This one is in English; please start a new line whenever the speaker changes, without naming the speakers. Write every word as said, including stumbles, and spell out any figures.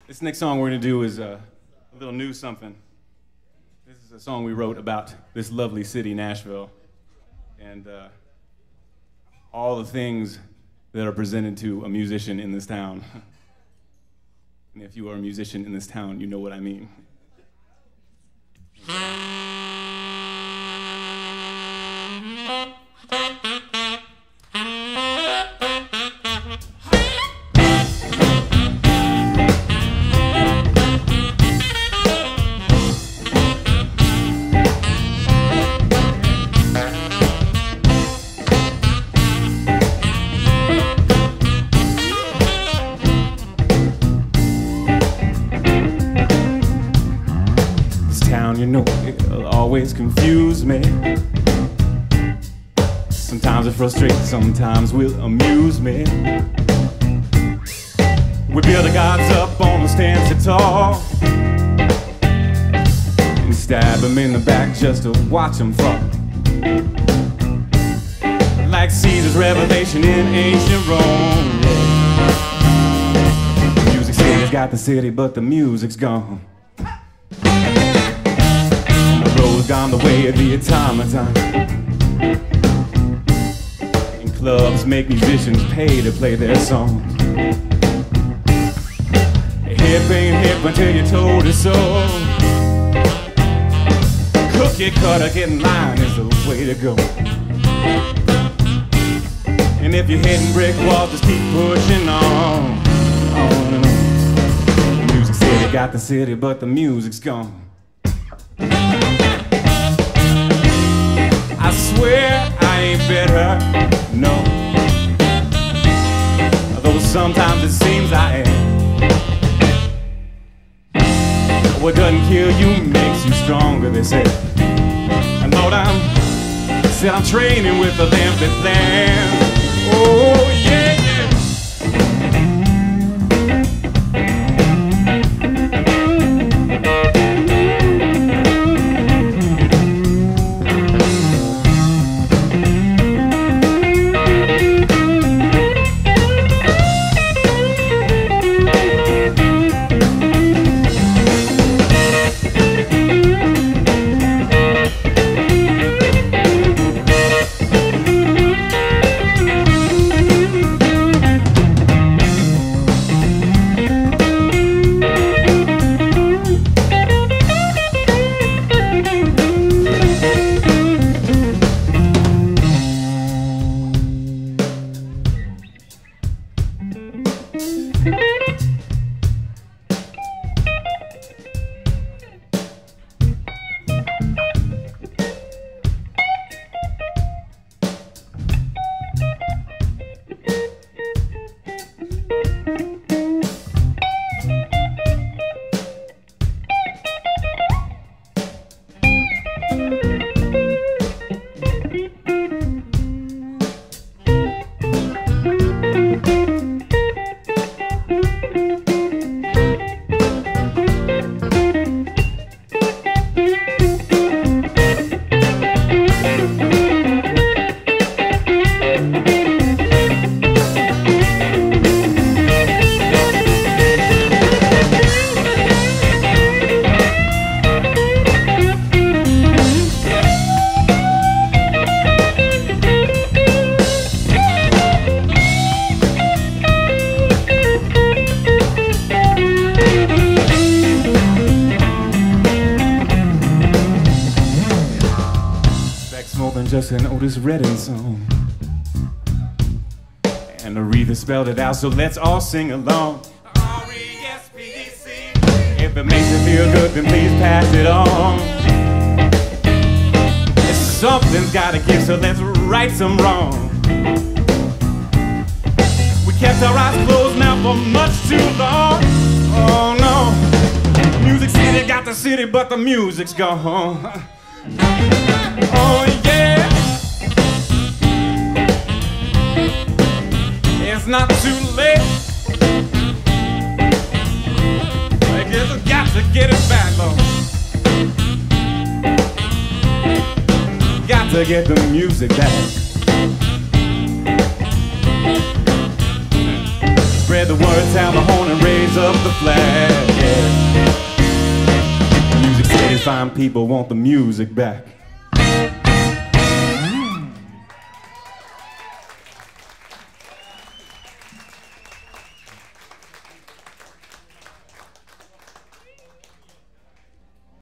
This next song we're going to do is uh, a little new something. This is a song we wrote about this lovely city, Nashville, and uh, all the things that are presented to a musician in this town. And if you are a musician in this town, you know what I mean. You know, it'll always confuse me. Sometimes it frustrates, sometimes will amuse me. We build the gods up on the stands to talk and stab them in the back just to watch them fall. Like Caesar's revelation in ancient Rome, yeah. Music City's got the city, but the music's gone. Gone the way of the automaton. And clubs make musicians pay to play their songs. Hip ain't hip until you're told it's so. Cookie cutter, get in line is the way to go. And if you're hitting brick walls, just keep pushing on, on and on. Music City got the city, but the music's gone. I swear I ain't better, no. Although sometimes it seems I am. What doesn't kill you makes you stronger, they say. And Lord, I'm, said I'm training with a limp and plan. Oh yeah, yeah. Just an Otis Redding song, and Aretha spelled it out, so let's all sing along. R E S P E C. If it makes you feel good, then please pass it on. Something's gotta give, so let's right some wrong. We kept our eyes closed now for much too long. Oh no, Music City got the city, but the music's gone. Oh yeah, it's not too late. I guess I got to get it back, though. Got to get the music back. Spread the word, sound the horn, and raise up the flag. time people want the music back.